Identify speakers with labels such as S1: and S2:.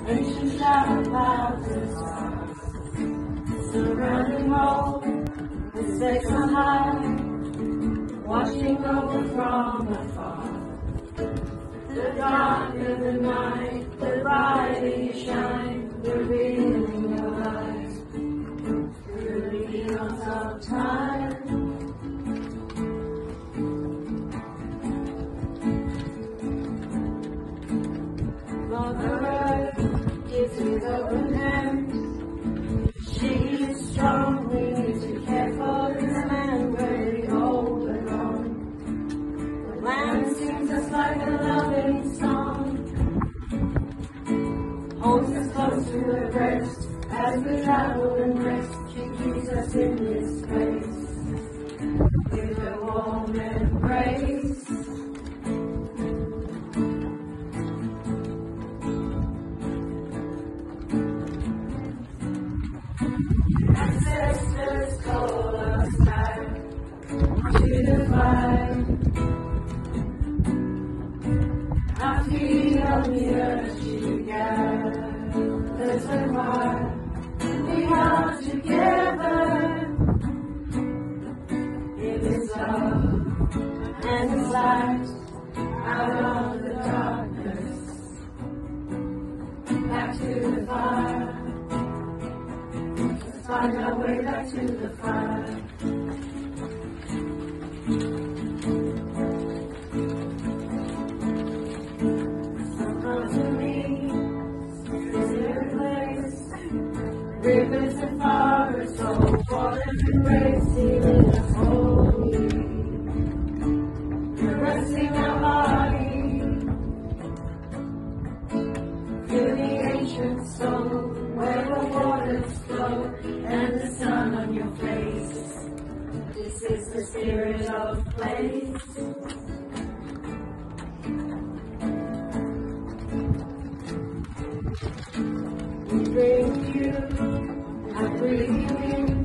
S1: Ancient shout clouds and stars, surrounding roll, the stakes are high, watching over from afar. The darker the night, the brighter you shine, revealing your light through the eons of time. Mother Earth gives with open hands. She is strong, we need to care for this land where we all belong. The land sings us like a loving song, holds us close to her breast as we travel and rest. She keeps us in this space with a warm embrace. Ancestors call us back to the fire. Our feet on the earth she gathers her fire. We are together in this love and this light out of the darkness. Back to the fire. Find our way back to the fire. So come to me, this little place. Rivers and forests, all water and race, healing us holy. Caressing our body, feel the ancient soul where the waters flow. And the sun on your face, this is the spirit of place. We bring you, I breathe you in.